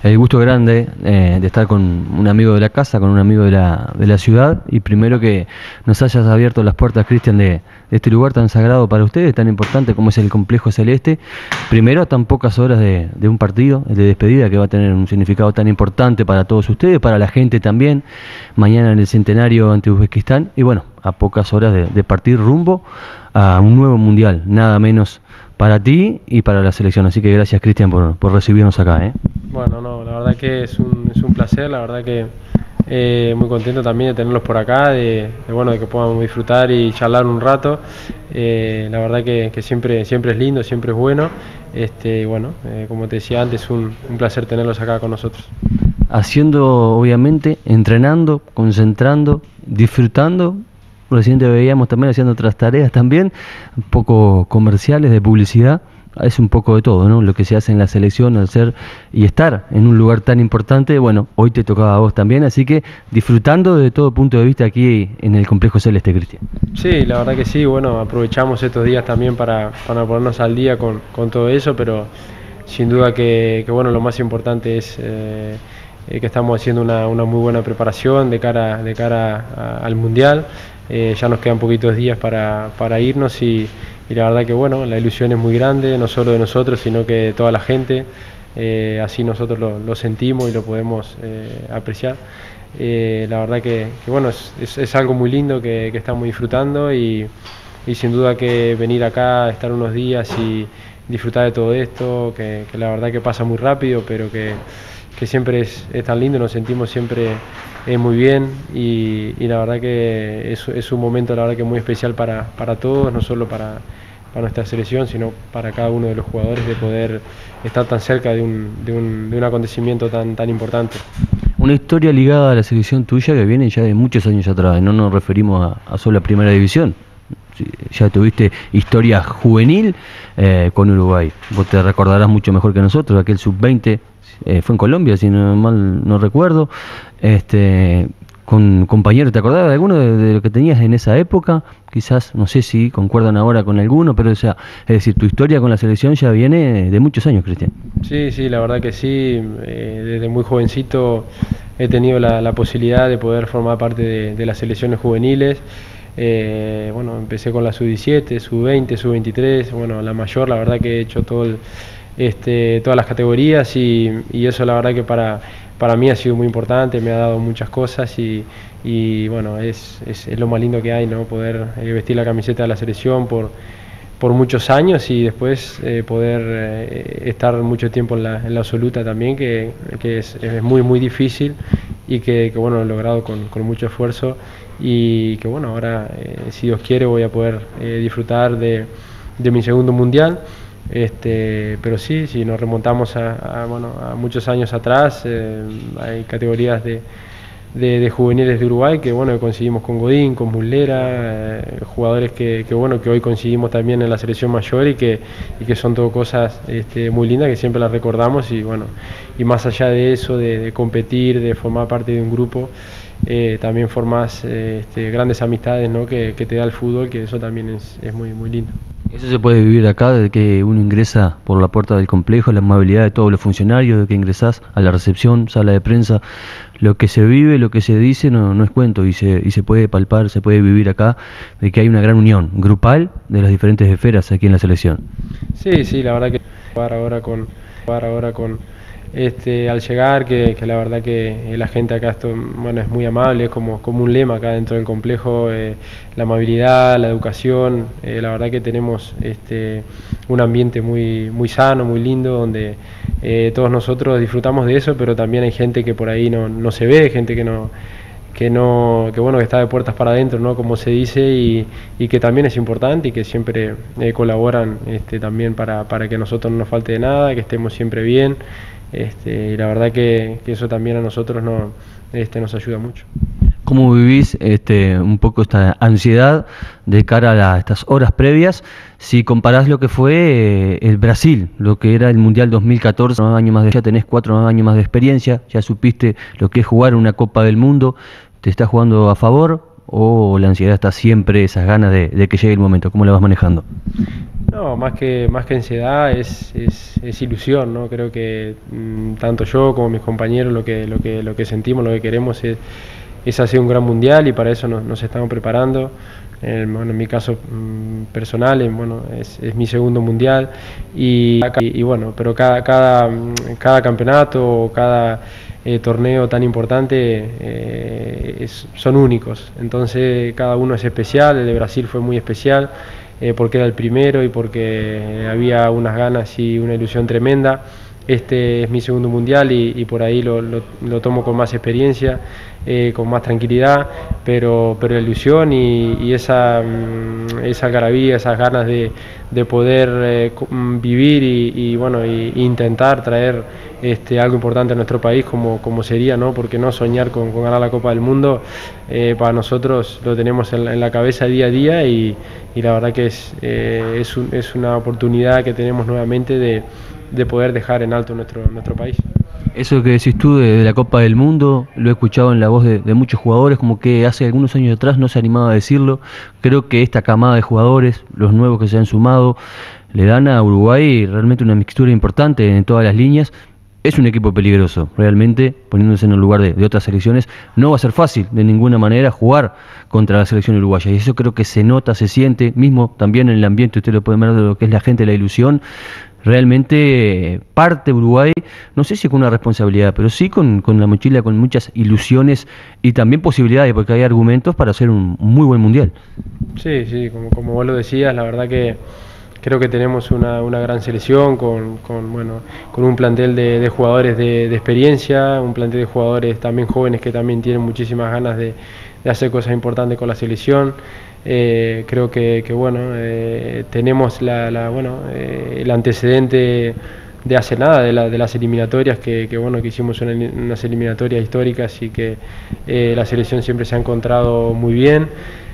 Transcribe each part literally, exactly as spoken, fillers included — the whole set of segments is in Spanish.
el gusto grande eh, de estar con un amigo de la casa, con un amigo de la, de la ciudad, y primero que nos hayas abierto las puertas, Cristian, de, de este lugar tan sagrado para ustedes, tan importante como es el Complejo Celeste. Primero, a tan pocas horas de, de un partido, el de despedida, que va a tener un significado tan importante para todos ustedes, para la gente también, mañana en el centenario ante Uzbekistán, y bueno, a pocas horas de, de partir rumbo a un nuevo mundial, nada menos para ti y para la selección. Así que gracias, Cristian, por, por recibirnos acá, ¿eh? Bueno, no, la verdad que es un, es un placer, la verdad que eh, muy contento también de tenerlos por acá, de, de, bueno, de que podamos disfrutar y charlar un rato. Eh, la verdad que, que siempre, siempre es lindo, siempre es bueno. Este, bueno, eh, como te decía antes, un, un placer tenerlos acá con nosotros. Haciendo, obviamente, entrenando, concentrando, disfrutando. Recién te veíamos también haciendo otras tareas también, un poco comerciales, de publicidad. Es un poco de todo, ¿no? Lo que se hace en la selección, al ser y estar en un lugar tan importante. Bueno, hoy te tocaba a vos también, así que disfrutando de todo punto de vista aquí en el Complejo Celeste, Cristian. Sí, la verdad que sí, bueno, aprovechamos estos días también para, para ponernos al día con, con todo eso, pero sin duda que, que bueno, lo más importante es eh, que estamos haciendo una, una muy buena preparación de cara, de cara a, al Mundial. Eh, ya nos quedan poquitos días para, para irnos y, y la verdad que bueno, la ilusión es muy grande, no solo de nosotros, sino que de toda la gente. Eh, así nosotros lo, lo sentimos y lo podemos eh, apreciar. Eh, la verdad que, que bueno, es, es, es algo muy lindo que, que estamos disfrutando y, y sin duda que venir acá, estar unos días y disfrutar de todo esto, que, que la verdad que pasa muy rápido, pero que, que siempre es, es tan lindo, nos sentimos siempre eh, muy bien y, y la verdad que es, es un momento la verdad que muy especial para, para todos, no solo para, para nuestra selección, sino para cada uno de los jugadores, de poder estar tan cerca de un, de un, de un acontecimiento tan, tan importante. Una historia ligada a la selección tuya que viene ya de muchos años atrás, no nos referimos a, a solo a Primera División. Ya tuviste historia juvenil eh, con Uruguay. Vos te recordarás mucho mejor que nosotros, aquel sub veinte eh, fue en Colombia, si no mal no recuerdo. Este, con compañeros, ¿te acordás de alguno de, de lo que tenías en esa época? Quizás, no sé si concuerdan ahora con alguno, pero o sea, es decir, tu historia con la selección ya viene de muchos años, Cristian. Sí, sí, la verdad que sí. Eh, desde muy jovencito he tenido la, la posibilidad de poder formar parte de, de las selecciones juveniles. Eh, bueno, empecé con la sub diecisiete, sub veinte, sub veintitrés, bueno, la mayor, la verdad que he hecho todo el, este, todas las categorías y, y eso la verdad que para, para mí ha sido muy importante, me ha dado muchas cosas y, y bueno, es, es, es lo más lindo que hay, ¿no? Poder eh, vestir la camiseta de la selección por, por muchos años y después eh, poder eh, estar mucho tiempo en la, en la absoluta también, que, que es, es muy muy difícil y que, que bueno, lo he logrado con, con mucho esfuerzo y que bueno, ahora eh, si Dios quiere voy a poder eh, disfrutar de, de mi segundo mundial. Este, pero sí, si nos remontamos a, a, bueno, a muchos años atrás, eh, hay categorías de, de, de juveniles de Uruguay que bueno, que conseguimos con Godín, con Muslera, eh, jugadores que, que bueno, que hoy conseguimos también en la selección mayor y que, y que son todo cosas este, muy lindas que siempre las recordamos y bueno, y más allá de eso, de, de competir, de formar parte de un grupo, eh, también formas eh, este, grandes amistades, ¿no? que, que te da el fútbol, que eso también es, es muy, muy lindo. Eso se puede vivir acá desde que uno ingresa por la puerta del complejo, la amabilidad de todos los funcionarios, de que ingresás a la recepción, sala de prensa, lo que se vive, lo que se dice no, no es cuento y se, y se puede palpar, se puede vivir acá, de que hay una gran unión grupal de las diferentes esferas aquí en la selección. Sí, sí, la verdad que jugar ahora con, jugar ahora con Este, al llegar, que, que la verdad que la gente acá esto, bueno, es muy amable, es como, como un lema acá dentro del complejo, eh, la amabilidad, la educación, eh, la verdad que tenemos este, un ambiente muy, muy sano, muy lindo, donde eh, todos nosotros disfrutamos de eso, pero también hay gente que por ahí no, no se ve, gente que no... que no que bueno que está de puertas para adentro, ¿no? Como se dice, y, y que también es importante y que siempre eh, colaboran este, también para, para que a nosotros no nos falte de nada, que estemos siempre bien, este, y la verdad que, que eso también a nosotros no, este, nos ayuda mucho. ¿Cómo vivís este, un poco esta ansiedad de cara a la, estas horas previas? Si comparás lo que fue eh, el Brasil, lo que era el Mundial dos mil catorce, nueve años más de, ya tenés cuatro años más de experiencia, ya supiste lo que es jugar una Copa del Mundo, te está jugando a favor, o la ansiedad está siempre, esas ganas de, de que llegue el momento? ¿Cómo la vas manejando? No, más que, más que ansiedad es, es, es ilusión, ¿no? Creo que mmm, tanto yo como mis compañeros lo que, lo que, lo que sentimos, lo que queremos es, es hacer un gran mundial y para eso nos, nos estamos preparando. En, bueno, en mi caso mmm, personal, en, bueno, es, es mi segundo mundial y, y, y bueno, pero cada, cada, cada campeonato, cada eh, torneo tan importante eh, es, son únicos, entonces cada uno es especial. El de Brasil fue muy especial eh, porque era el primero y porque había unas ganas y una ilusión tremenda. Este es mi segundo mundial y, y por ahí lo, lo, lo tomo con más experiencia, eh, con más tranquilidad, pero, pero la ilusión y, y esa, esa algarabía, esas ganas de, de poder eh, vivir y, y bueno, y, y intentar traer este, algo importante a nuestro país como, como sería, ¿no? Porque no soñar con, con ganar la Copa del Mundo, eh, para nosotros lo tenemos en, en la cabeza día a día y, y la verdad que es, eh, es, un, es una oportunidad que tenemos nuevamente de de poder dejar en alto nuestro, nuestro país. Eso que decís tú de, de la Copa del Mundo, lo he escuchado en la voz de, de muchos jugadores, como que hace algunos años atrás no se animaba a decirlo. Creo que esta camada de jugadores, los nuevos que se han sumado, le dan a Uruguay realmente una mixtura importante en todas las líneas. Es un equipo peligroso, realmente, poniéndose en el lugar de, de otras selecciones. No va a ser fácil de ninguna manera jugar contra la selección uruguaya, y eso creo que se nota, se siente, mismo también en el ambiente, usted lo puede ver de lo que es la gente, la ilusión. Realmente parte Uruguay, no sé si con una responsabilidad, pero sí con, con la mochila, con muchas ilusiones y también posibilidades, porque hay argumentos para hacer un, un muy buen mundial. Sí, sí, como, como vos lo decías, la verdad que creo que tenemos una, una gran selección con, con, bueno, con un plantel de, de jugadores de, de experiencia, un plantel de jugadores también jóvenes que también tienen muchísimas ganas de, de hacer cosas importantes con la selección. Eh, creo que, que bueno, eh, tenemos la, la, bueno, eh, el antecedente de hace nada, de, la, de las eliminatorias, que, que, bueno, que hicimos una, unas eliminatorias históricas y que eh, la selección siempre se ha encontrado muy bien.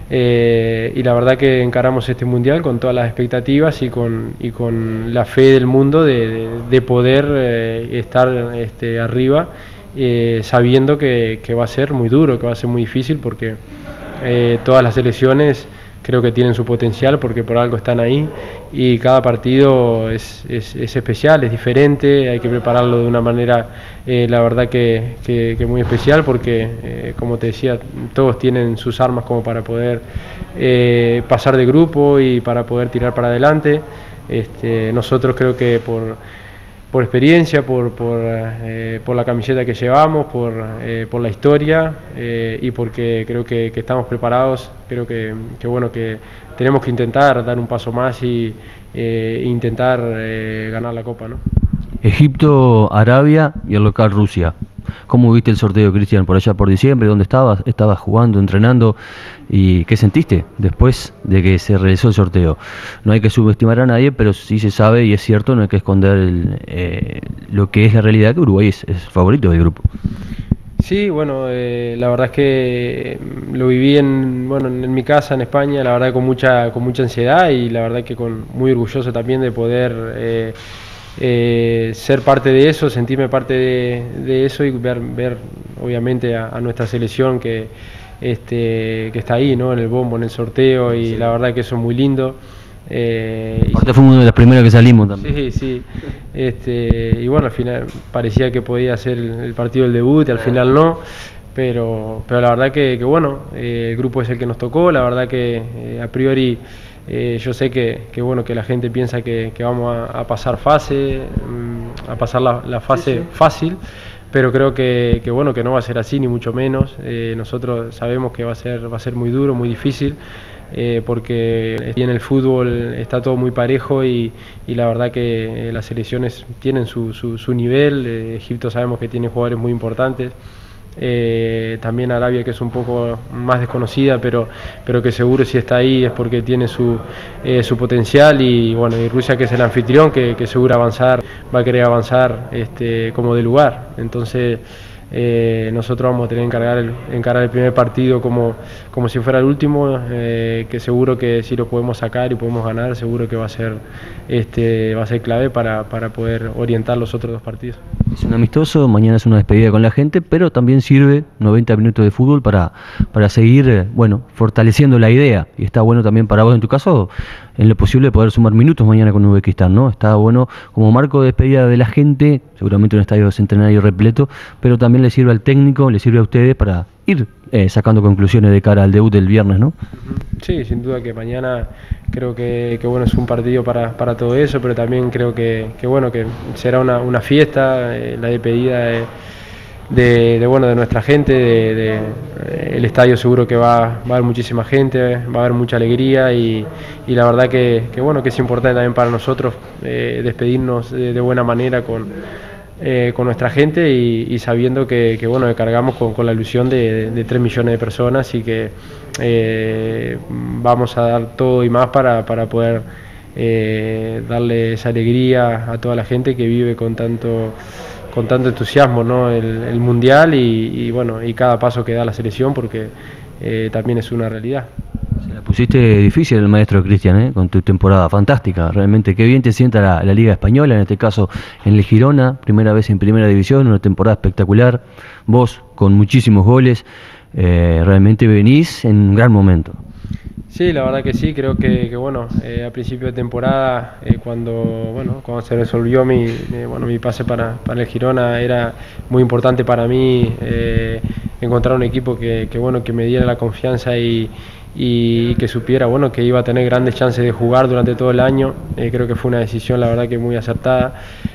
Eh, y la verdad que encaramos este mundial con todas las expectativas y con, y con la fe del mundo de, de, de poder eh, estar este, arriba, eh, sabiendo que, que va a ser muy duro, que va a ser muy difícil, porque eh, todas las selecciones creo que tienen su potencial porque por algo están ahí y cada partido es, es, es especial, es diferente, hay que prepararlo de una manera eh, la verdad que, que, que muy especial porque eh, como te decía, todos tienen sus armas como para poder eh, pasar de grupo y para poder tirar para adelante. Este, nosotros creo que por por experiencia, por, por, eh, por la camiseta que llevamos, por, eh, por la historia eh, y porque creo que, que estamos preparados, creo que, que, bueno, que tenemos que intentar dar un paso más y eh, intentar eh, ganar la Copa, ¿no? Egipto, Arabia y el local Rusia. ¿Cómo viste el sorteo, Cristian, por allá por diciembre? ¿Dónde estabas? ¿Estabas jugando, entrenando? ¿Y qué sentiste después de que se realizó el sorteo? No hay que subestimar a nadie, pero sí se sabe y es cierto, no hay que esconder el, eh, lo que es la realidad, que Uruguay es, es favorito del grupo. Sí, bueno, eh, la verdad es que lo viví en, bueno, en mi casa en España, la verdad con mucha, con mucha ansiedad y la verdad que con, muy orgulloso también de poder eh, eh, ser parte de eso, sentirme parte de, de eso y ver, ver obviamente a, a nuestra selección que, este, que está ahí, ¿no? En el bombo, en el sorteo y sí. La verdad que eso es muy lindo. Eh, Aparte fue uno de los primeros que salimos también. Sí, sí. Este, y bueno, al final parecía que podía ser el, el partido del debut y al final no. Pero, pero la verdad que, que bueno, eh, el grupo es el que nos tocó. La verdad que eh, a priori eh, yo sé que, que bueno que la gente piensa que, que vamos a, a pasar fase, a pasar la, la fase sí, sí. fácil. Pero creo que, que bueno que no va a ser así ni mucho menos. Eh, nosotros sabemos que va a ser va a ser muy duro, muy difícil. Eh, porque en el fútbol está todo muy parejo y, y la verdad que eh, las selecciones tienen su, su, su nivel. eh, Egipto sabemos que tiene jugadores muy importantes, eh, también Arabia, que es un poco más desconocida, pero, pero que seguro si está ahí es porque tiene su, eh, su potencial, y bueno, y Rusia, que es el anfitrión, que, que seguro avanzar, va a querer avanzar este, como de lugar. Entonces Eh, nosotros vamos a tener que encargar el, encarar el primer partido como, como si fuera el último, eh, que seguro que si lo podemos sacar y podemos ganar, seguro que va a ser, este, va a ser clave para, para poder orientar los otros dos partidos. Es un amistoso, mañana es una despedida con la gente, pero también sirve noventa minutos de fútbol para, para seguir, bueno, fortaleciendo la idea. Y está bueno también para vos, en tu caso, en lo posible poder sumar minutos mañana con Uzbekistán, ¿no? Está bueno como marco de despedida de la gente, seguramente un estadio centenario repleto, pero también le sirve al técnico, le sirve a ustedes para ir eh, sacando conclusiones de cara al debut del viernes, ¿no? Sí, sin duda que mañana creo que, que bueno, es un partido para, para todo eso, pero también creo que, que bueno, que será una, una fiesta, eh, la despedida de, de, de, bueno, de nuestra gente, de, de, eh, el estadio seguro que va, va a haber muchísima gente, va a haber mucha alegría y, y la verdad que, que bueno, que es importante también para nosotros eh, despedirnos de, de buena manera con Eh, con nuestra gente y, y sabiendo que, que bueno, que cargamos con, con la ilusión de, de tres millones de personas y que eh, vamos a dar todo y más para, para poder eh, darle esa alegría a toda la gente que vive con tanto, con tanto entusiasmo, ¿no? el, el Mundial y, y, bueno, y cada paso que da la selección, porque eh, también es una realidad. Se la pusiste difícil el maestro Cristian, ¿eh? Con tu temporada fantástica, realmente qué bien te sienta la, la Liga Española, en este caso en el Girona, primera vez en Primera División, una temporada espectacular, vos con muchísimos goles, eh, realmente venís en un gran momento. Sí, la verdad que sí, creo que, que bueno, eh, a principio de temporada, eh, cuando bueno, cuando se resolvió mi, mi, bueno, mi pase para, para el Girona, era muy importante para mí eh, encontrar un equipo que, que, bueno, que me diera la confianza y, y que supiera bueno, que iba a tener grandes chances de jugar durante todo el año. Eh, creo que fue una decisión, la verdad, que muy acertada.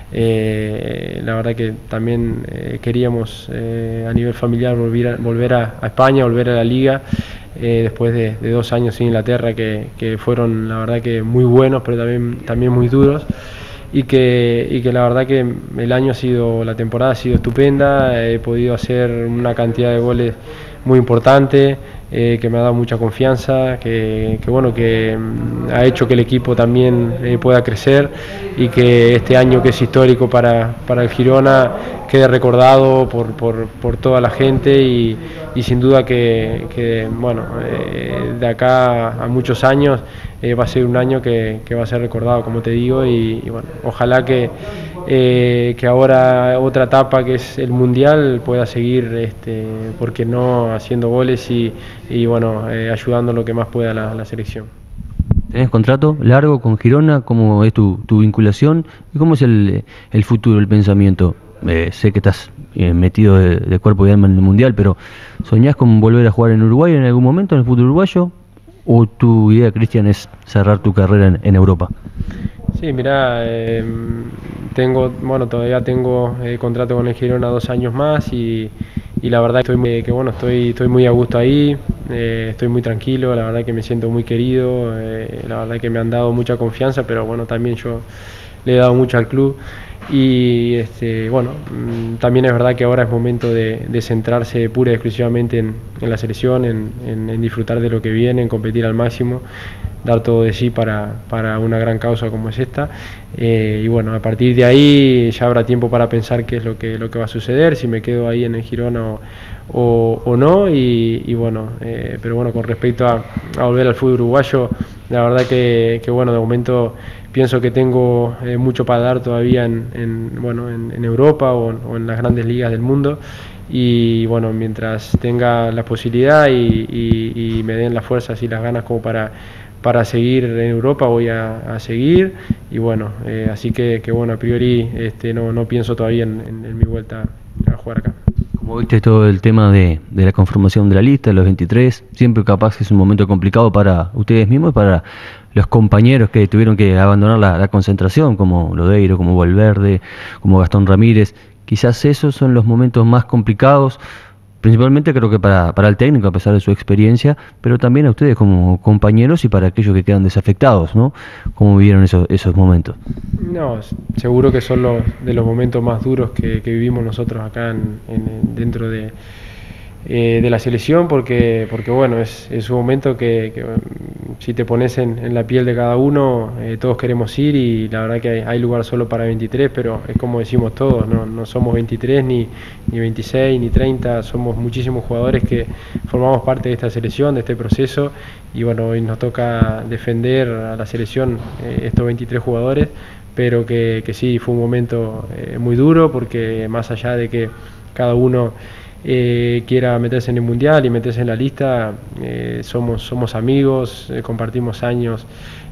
Eh, la verdad que también eh, queríamos eh, a nivel familiar volver a, volver a, a España, volver a la Liga. Eh, después de, de dos años en Inglaterra que, que fueron la verdad que muy buenos, pero también, también muy duros, y que, y que la verdad que el año ha sido, la temporada ha sido estupenda, he podido hacer una cantidad de goles muy importante, eh, que me ha dado mucha confianza, que, que bueno, que mm, ha hecho que el equipo también eh, pueda crecer y que este año, que es histórico para, para el Girona, quede recordado por, por, por toda la gente y, y sin duda que, que bueno, eh, de acá a muchos años eh, va a ser un año que, que va a ser recordado, como te digo, y, y bueno, ojalá que, eh, que ahora otra etapa, que es el Mundial, pueda seguir, este, porque no, haciendo goles y, y bueno, eh, ayudando lo que más pueda a la, la selección. ¿Tenés contrato largo con Girona? ¿Cómo es tu, tu vinculación? ¿Y cómo es el, el futuro, el pensamiento? Eh, sé que estás eh, metido de, de cuerpo y alma en el Mundial, pero ¿soñás con volver a jugar en Uruguay en algún momento, en el fútbol uruguayo? ¿O tu idea, Cristian, es cerrar tu carrera en, en Europa? Sí, mirá, eh, tengo, bueno, todavía tengo eh, contrato con el Girona dos años más y, y la verdad estoy muy, que bueno, estoy, estoy muy a gusto ahí, eh, estoy muy tranquilo, la verdad que me siento muy querido, eh, la verdad que me han dado mucha confianza, pero bueno, también yo le he dado mucho al club. Y este, bueno, también es verdad que ahora es momento de, de centrarse pura y exclusivamente en, en la selección, en, en, en disfrutar de lo que viene, en competir al máximo, dar todo de sí para, para una gran causa como es esta. Eh, y bueno, a partir de ahí ya habrá tiempo para pensar qué es lo que, lo que va a suceder, si me quedo ahí en el Girona o, o, o no. Y, y bueno, eh, pero bueno, con respecto a, a volver al fútbol uruguayo, la verdad que, que bueno, de momento pienso que tengo eh, mucho para dar todavía en, en, bueno, en, en Europa o, o en las grandes ligas del mundo. Y bueno, mientras tenga la posibilidad y, y, y me den las fuerzas y las ganas como para, para seguir en Europa, voy a, a seguir. Y bueno, eh, así que, que bueno, a priori este, no, no pienso todavía en, en, en mi vuelta a jugar acá. Como viste todo el tema de, de la conformación de la lista, de los veintitrés, siempre capaz que es un momento complicado para ustedes mismos y para los compañeros que tuvieron que abandonar la, la concentración, como Lodeiro, como Valverde, como Gastón Ramírez. Quizás esos son los momentos más complicados, principalmente creo que para, para el técnico, a pesar de su experiencia, pero también a ustedes como compañeros y para aquellos que quedan desafectados, ¿no? ¿Cómo vivieron esos, esos momentos? No, seguro que son los, de los momentos más duros que, que vivimos nosotros acá en, en, dentro de, eh, de la selección, porque, porque bueno, es, es un momento que, que si te pones en, en la piel de cada uno, eh, todos queremos ir, y la verdad que hay, hay lugar solo para veintitrés, pero es como decimos todos, no, no somos veintitrés, ni, ni veintiséis, ni treinta, somos muchísimos jugadores que formamos parte de esta selección, de este proceso, y bueno, hoy nos toca defender a la selección eh, estos veintitrés jugadores, pero que, que sí, fue un momento eh, muy duro, porque más allá de que cada uno eh, quiera meterse en el Mundial y meterse en la lista, eh, somos, somos amigos, eh, compartimos años,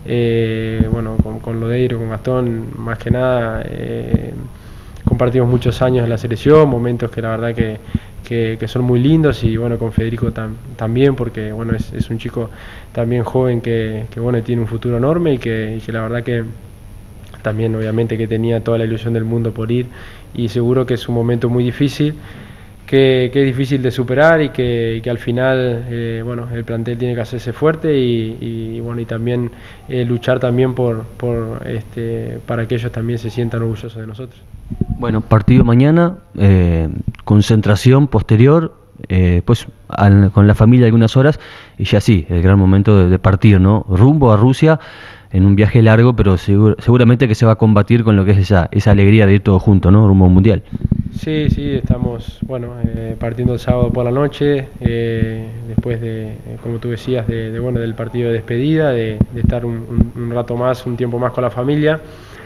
eh, bueno, con, con Lodeiro, con Gastón, más que nada, eh, compartimos muchos años en la selección, momentos que la verdad que, que, que son muy lindos, y bueno, con Federico tam, también, porque bueno, es, es un chico también joven que, que bueno, tiene un futuro enorme, y que, y que la verdad que también obviamente que tenía toda la ilusión del mundo por ir, y seguro que es un momento muy difícil, que, que es difícil de superar, y que, y que al final eh, bueno, el plantel tiene que hacerse fuerte, y, y bueno, y también eh, luchar también por, por este, para que ellos también se sientan orgullosos de nosotros. Bueno, partido mañana, eh, concentración posterior, eh, pues al, con la familia algunas horas, y ya sí, el gran momento de, de partir, ¿no? Rumbo a Rusia, en un viaje largo, pero seguro, seguramente que se va a combatir con lo que es esa, esa alegría de ir todos juntos, ¿no? Rumbo a un mundial. Sí, sí, estamos, bueno, eh, partiendo el sábado por la noche, eh, después de, eh, como tú decías, de, de, bueno, del partido de despedida, de, de estar un, un, un rato más, un tiempo más con la familia,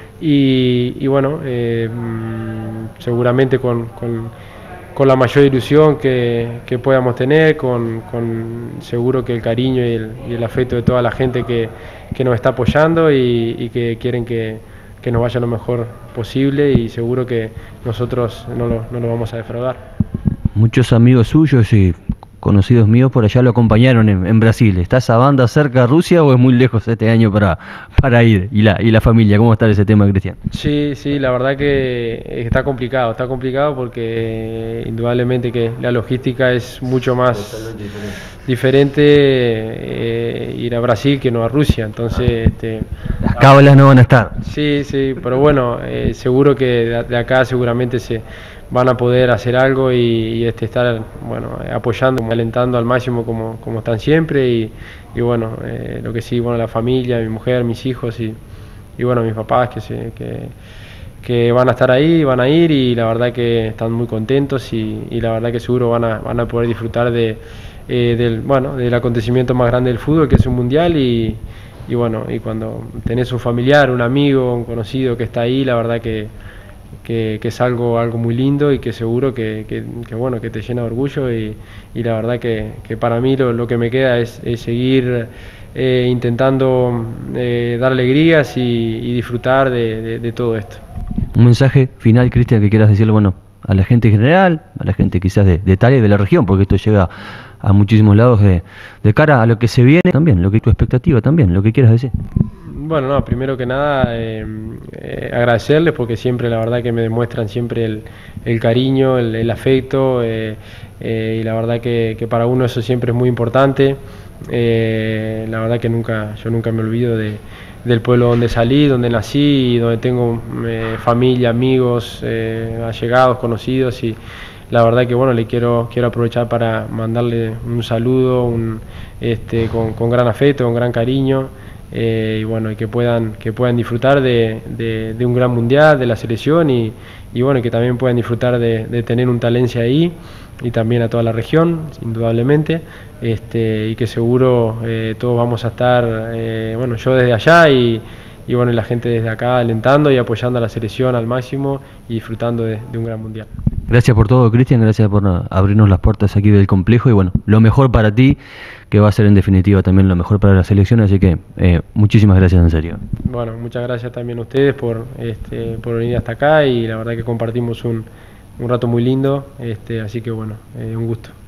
y, y bueno, eh, seguramente con, con, con la mayor ilusión que, que podamos tener, con, con seguro que el cariño y el, y el afecto de toda la gente que, que nos está apoyando, y, y que quieren que, que nos vaya lo mejor posible, y seguro que nosotros no lo, no lo vamos a defraudar. Muchos amigos suyos y conocidos míos por allá lo acompañaron en, en Brasil. ¿Está esa banda cerca de Rusia o es muy lejos este año para, para ir? ¿Y la, y la familia? ¿Cómo está ese tema, Cristian? Sí, sí, la verdad que está complicado, está complicado porque indudablemente que la logística es mucho más diferente, diferente eh, ir a Brasil que no a Rusia, entonces... Este, Las cábalas no van a estar. Sí, sí, pero bueno, eh, seguro que de, de acá seguramente se van a poder hacer algo, y, y este, estar bueno, apoyando, alentando al máximo como, como están siempre, y, y bueno, eh, lo que sí, bueno, la familia, mi mujer, mis hijos, y, y bueno, mis papás que, se, que, que van a estar ahí, van a ir, y la verdad que están muy contentos, y, y la verdad que seguro van a, van a poder disfrutar de, eh, del, bueno, del acontecimiento más grande del fútbol, que es un mundial, y, y bueno, y cuando tenés un familiar, un amigo, un conocido que está ahí, la verdad que Que, que es algo, algo muy lindo, y que seguro que, que, que, bueno, que te llena de orgullo, y, y la verdad que, que para mí lo, lo que me queda es, es seguir eh, intentando eh, dar alegrías y, y disfrutar de, de, de todo esto. Un mensaje final, Cristian, que quieras decirle, bueno, a la gente en general, a la gente quizás de, de Tales, de la región, porque esto llega a muchísimos lados, de, de cara a lo que se viene también, lo que es tu expectativa también, lo que quieras decir. Bueno, no, primero que nada eh, eh, agradecerles, porque siempre la verdad que me demuestran siempre el, el cariño, el, el afecto, eh, eh, y la verdad que, que para uno eso siempre es muy importante. Eh, la verdad que nunca, yo nunca me olvido de, del pueblo donde salí, donde nací, y donde tengo eh, familia, amigos, eh, allegados, conocidos, y la verdad que bueno, le quiero, quiero aprovechar para mandarle un saludo un, este, con, con gran afecto, con gran cariño. Eh, y bueno, y que puedan, que puedan disfrutar de, de, de un gran mundial, de la selección, y, y bueno, que también puedan disfrutar de, de tener un Talencia ahí, y también a toda la región, indudablemente, este, y que seguro eh, todos vamos a estar, eh, bueno, yo desde allá, y, y bueno, y la gente desde acá alentando y apoyando a la selección al máximo, y disfrutando de, de un gran mundial. Gracias por todo, Cristian, gracias por abrirnos las puertas aquí del complejo, y bueno, lo mejor para ti, que va a ser en definitiva también lo mejor para la selección, así que eh, muchísimas gracias, en serio. Bueno, muchas gracias también a ustedes por, este, por venir hasta acá, y la verdad que compartimos un, un rato muy lindo, este, así que bueno, eh, un gusto.